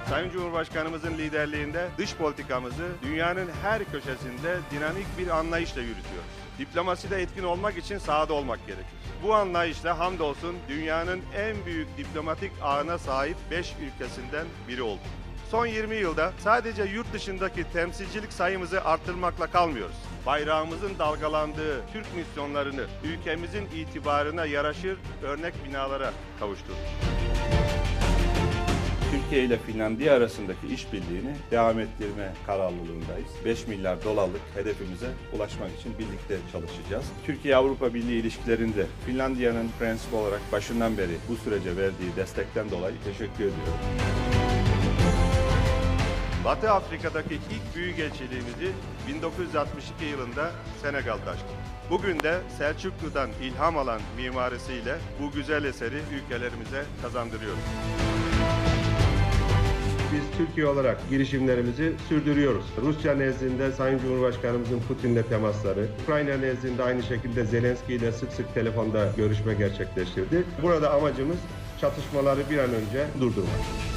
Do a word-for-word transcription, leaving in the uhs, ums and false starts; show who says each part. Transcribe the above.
Speaker 1: Sayın Cumhurbaşkanımızın liderliğinde dış politikamızı dünyanın her köşesinde dinamik bir anlayışla yürütüyoruz. Diplomaside etkin olmak için sahada olmak gerekir. Bu anlayışla hamdolsun dünyanın en büyük diplomatik ağına sahip beş ülkesinden biri olduk. Son yirmi yılda sadece yurt dışındaki temsilcilik sayımızı arttırmakla kalmıyoruz. Bayrağımızın dalgalandığı Türk misyonlarını ülkemizin itibarına yaraşır örnek binalara kavuşturduk. Türkiye ile Finlandiya arasındaki işbirliğini devam ettirme kararlılığındayız. beş milyar dolarlık hedefimize ulaşmak için birlikte çalışacağız. Türkiye-Avrupa Birliği ilişkilerinde Finlandiya'nın prensip olarak başından beri bu sürece verdiği destekten dolayı teşekkür ediyorum. Batı Afrika'daki ilk büyükelçiliğimizi bin dokuz yüz altmış iki yılında Senegal'da açtık. Bugün de Selçuklu'dan ilham alan mimarisiyle bu güzel eseri ülkelerimize kazandırıyoruz.
Speaker 2: Biz Türkiye olarak girişimlerimizi sürdürüyoruz. Rusya nezdinde Sayın Cumhurbaşkanımızın Putin'le temasları, Ukrayna nezdinde aynı şekilde Zelenski ile sık sık telefonda görüşme gerçekleştirdi. Burada amacımız çatışmaları bir an önce durdurmak.